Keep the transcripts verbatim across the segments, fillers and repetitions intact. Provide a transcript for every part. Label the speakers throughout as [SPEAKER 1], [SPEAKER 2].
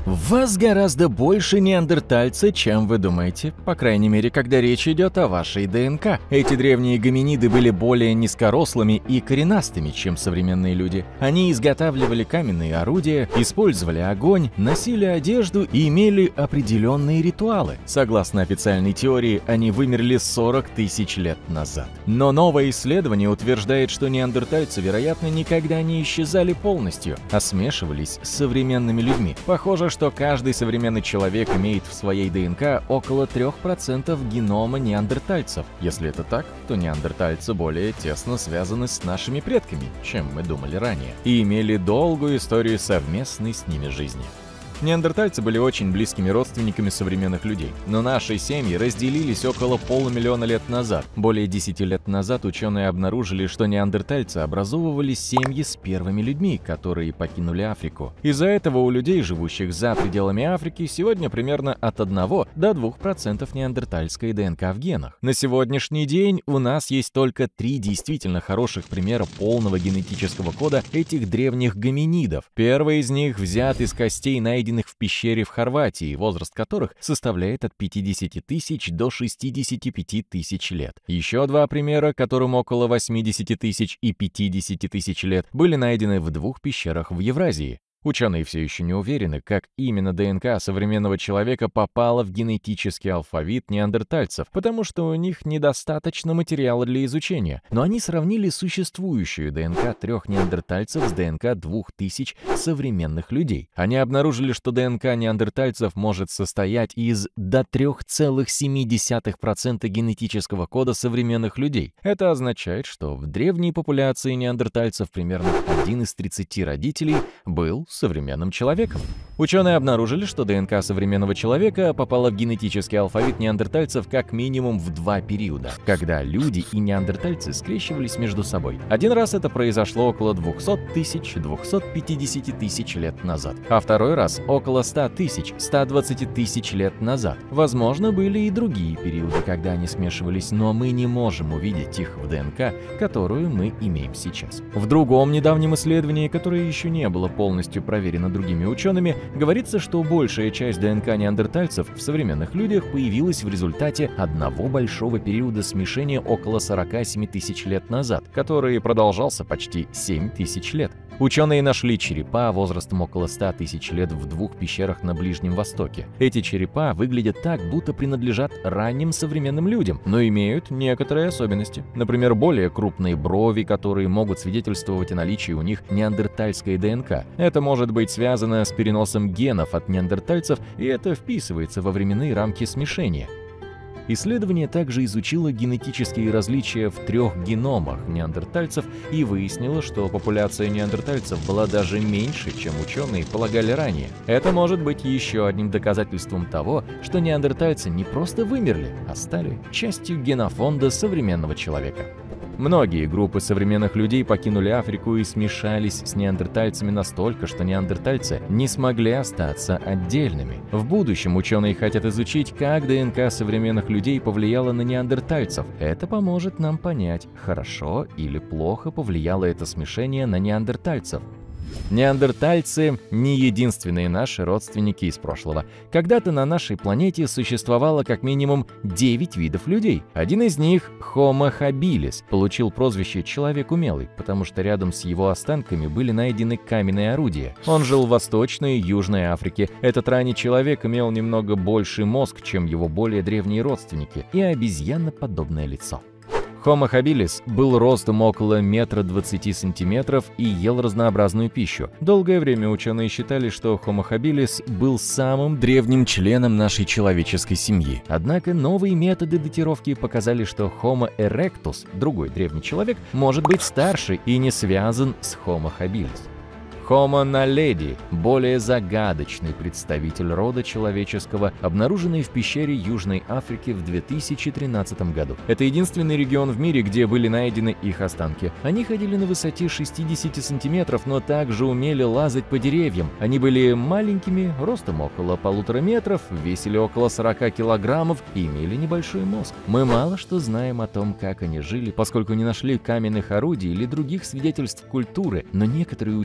[SPEAKER 1] В вас гораздо больше неандертальца, чем вы думаете, по крайней мере, когда речь идет о вашей ДНК. Эти древние гоминиды были более низкорослыми и коренастыми, чем современные люди. Они изготавливали каменные орудия, использовали огонь, носили одежду и имели определенные ритуалы. Согласно официальной теории, они вымерли сорок тысяч лет назад. Но новое исследование утверждает, что неандертальцы, вероятно, никогда не исчезали полностью, а смешивались с современными людьми. Похоже, что каждый современный человек имеет в своей ДНК около трёх процентов генома неандертальцев. Если это так, то неандертальцы более тесно связаны с нашими предками, чем мы думали ранее, и имели долгую историю совместной с ними жизни. Неандертальцы были очень близкими родственниками современных людей, но наши семьи разделились около полумиллиона лет назад. Более десяти лет назад ученые обнаружили, что неандертальцы образовывали семьи с первыми людьми, которые покинули Африку. Из-за этого у людей, живущих за пределами Африки, сегодня примерно от одного до двух процентов неандертальской ДНК в генах. На сегодняшний день у нас есть только три действительно хороших примера полного генетического кода этих древних гоминидов. Первый из них взят из костей, найденных в пещере в Хорватии, возраст которых составляет от пятидесяти тысяч до шестидесяти пяти тысяч лет. Еще два примера, которым около восьмидесяти тысяч и пятидесяти тысяч лет, были найдены в двух пещерах в Евразии. Ученые все еще не уверены, как именно ДНК современного человека попала в генетический алфавит неандертальцев, потому что у них недостаточно материала для изучения. Но они сравнили существующую ДНК трех неандертальцев с ДНК двух тысяч современных людей. Они обнаружили, что ДНК неандертальцев может состоять из до трёх целых семи десятых процента генетического кода современных людей. Это означает, что в древней популяции неандертальцев примерно один из тридцати родителей был современным человеком. Ученые обнаружили, что ДНК современного человека попала в генетический алфавит неандертальцев как минимум в два периода, когда люди и неандертальцы скрещивались между собой. Один раз это произошло около двухсот тысяч — двухсот пятидесяти тысяч лет назад, а второй раз около ста тысяч — ста двадцати тысяч лет назад. Возможно, были и другие периоды, когда они смешивались, но мы не можем увидеть их в ДНК, которую мы имеем сейчас. В другом недавнем исследовании, которое еще не было полностью проверено другими учеными, говорится, что большая часть ДНК неандертальцев в современных людях появилась в результате одного большого периода смешения около сорока семи тысяч лет назад, который продолжался почти семь тысяч лет. Ученые нашли черепа возрастом около ста тысяч лет в двух пещерах на Ближнем Востоке. Эти черепа выглядят так, будто принадлежат ранним современным людям, но имеют некоторые особенности. Например, более крупные брови, которые могут свидетельствовать о наличии у них неандертальской ДНК. Это может быть связано с переносом генов от неандертальцев, и это вписывается во временные рамки смешения. Исследование также изучило генетические различия в трех геномах неандертальцев и выяснило, что популяция неандертальцев была даже меньше, чем ученые полагали ранее. Это может быть еще одним доказательством того, что неандертальцы не просто вымерли, а стали частью генофонда современного человека. Многие группы современных людей покинули Африку и смешались с неандертальцами настолько, что неандертальцы не смогли остаться отдельными. В будущем ученые хотят изучить, как ДНК современных людей повлияла на неандертальцев. Это поможет нам понять, хорошо или плохо повлияло это смешение на неандертальцев. Неандертальцы не единственные наши родственники из прошлого. Когда-то на нашей планете существовало как минимум девять видов людей. Один из них, Homo habilis, получил прозвище «человек умелый», потому что рядом с его останками были найдены каменные орудия. Он жил в Восточной и Южной Африке. Этот ранний человек имел немного больший мозг, чем его более древние родственники, и обезьяноподобное лицо. Homo habilis был ростом около метра двадцати сантиметров и ел разнообразную пищу. Долгое время ученые считали, что Homo habilis был самым древним членом нашей человеческой семьи. Однако новые методы датировки показали, что Homo erectus, другой древний человек, может быть старше и не связан с Homo habilis. Homo naledi – более загадочный представитель рода человеческого, обнаруженный в пещере Южной Африки в две тысячи тринадцатом году. Это единственный регион в мире, где были найдены их останки. Они ходили на высоте шестидесяти сантиметров, но также умели лазать по деревьям. Они были маленькими, ростом около полутора метров, весили около сорока килограммов и имели небольшой мозг. Мы мало что знаем о том, как они жили, поскольку не нашли каменных орудий или других свидетельств культуры, но некоторые ученые полагают,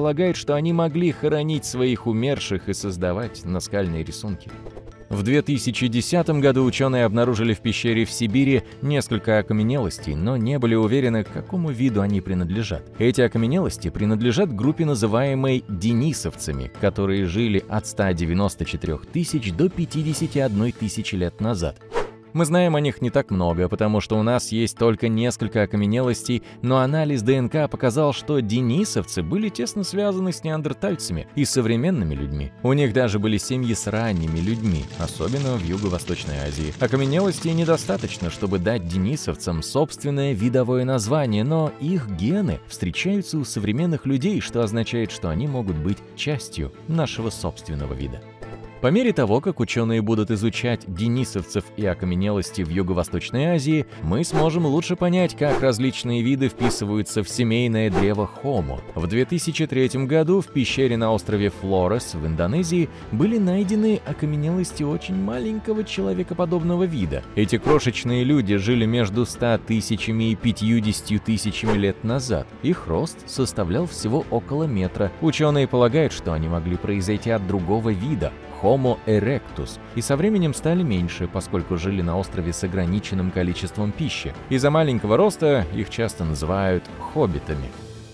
[SPEAKER 1] полагают, что они могли хоронить своих умерших и создавать наскальные рисунки. В две тысячи десятом году ученые обнаружили в пещере в Сибири несколько окаменелостей, но не были уверены, к какому виду они принадлежат. Эти окаменелости принадлежат группе, называемой денисовцами, которые жили от ста девяноста четырёх тысяч до пятидесяти одной тысячи лет назад. Мы знаем о них не так много, потому что у нас есть только несколько окаменелостей, но анализ ДНК показал, что денисовцы были тесно связаны с неандертальцами и современными людьми. У них даже были семьи с ранними людьми, особенно в Юго-Восточной Азии. Окаменелостей недостаточно, чтобы дать денисовцам собственное видовое название, но их гены встречаются у современных людей, что означает, что они могут быть частью нашего собственного вида. По мере того, как ученые будут изучать денисовцев и окаменелости в Юго-Восточной Азии, мы сможем лучше понять, как различные виды вписываются в семейное древо Homo. В две тысячи третьем году в пещере на острове Флорес в Индонезии были найдены окаменелости очень маленького человекоподобного вида. Эти крошечные люди жили между ста тысячами и пятьюдесятью тысячами лет назад. Их рост составлял всего около метра. Ученые полагают, что они могли произойти от другого вида – Homo erectus, и со временем стали меньше, поскольку жили на острове с ограниченным количеством пищи. Из-за маленького роста их часто называют хоббитами.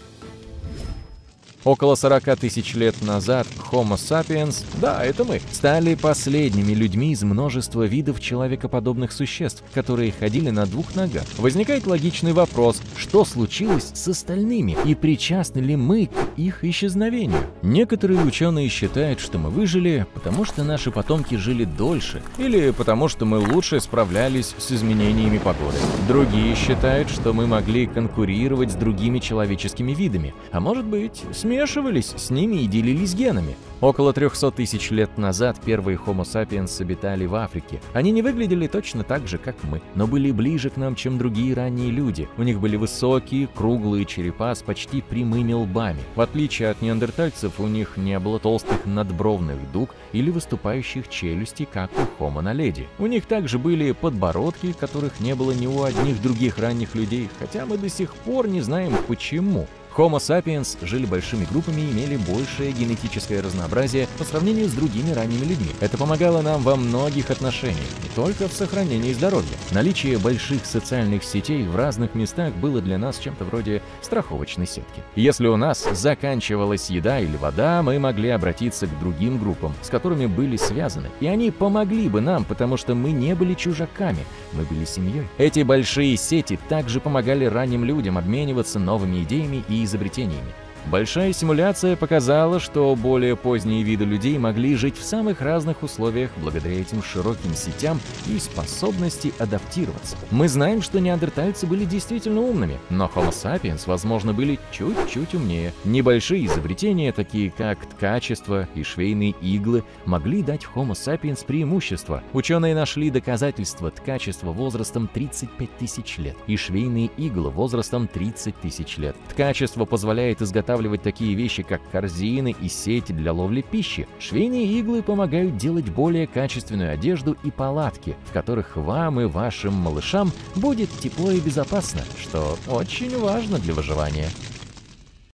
[SPEAKER 1] Около сорока тысяч лет назад Homo sapiens, да, это мы, стали последними людьми из множества видов человекоподобных существ, которые ходили на двух ногах. Возникает логичный вопрос, что случилось с остальными и причастны ли мы к их исчезновению? Некоторые ученые считают, что мы выжили, потому что наши потомки жили дольше, или потому что мы лучше справлялись с изменениями погоды. Другие считают, что мы могли конкурировать с другими человеческими видами, а может быть, с смешивались с ними и делились генами. Около трёхсот тысяч лет назад первые Homo sapiens обитали в Африке. Они не выглядели точно так же, как мы, но были ближе к нам, чем другие ранние люди. У них были высокие, круглые черепа с почти прямыми лбами. В отличие от неандертальцев, у них не было толстых надбровных дуг или выступающих челюстей, как у Homo naledi. У них также были подбородки, которых не было ни у одних других ранних людей, хотя мы до сих пор не знаем почему. Homo sapiens жили большими группами и имели большее генетическое разнообразие по сравнению с другими ранними людьми. Это помогало нам во многих отношениях, не только в сохранении здоровья. Наличие больших социальных сетей в разных местах было для нас чем-то вроде страховочной сетки. Если у нас заканчивалась еда или вода, мы могли обратиться к другим группам, с которыми были связаны. И они помогли бы нам, потому что мы не были чужаками, мы были семьей. Эти большие сети также помогали ранним людям обмениваться новыми идеями и изобретениями. Большая симуляция показала, что более поздние виды людей могли жить в самых разных условиях благодаря этим широким сетям и способности адаптироваться. Мы знаем, что неандертальцы были действительно умными, но Homo sapiens, возможно, были чуть-чуть умнее. Небольшие изобретения, такие как ткачество и швейные иглы, могли дать Homo sapiens преимущество. Ученые нашли доказательства ткачества возрастом тридцать пять тысяч лет и швейные иглы возрастом тридцать тысяч лет. Ткачество позволяет изготавливать такие вещи, как корзины и сети для ловли пищи. Швейные иглы помогают делать более качественную одежду и палатки, в которых вам и вашим малышам будет тепло и безопасно, что очень важно для выживания.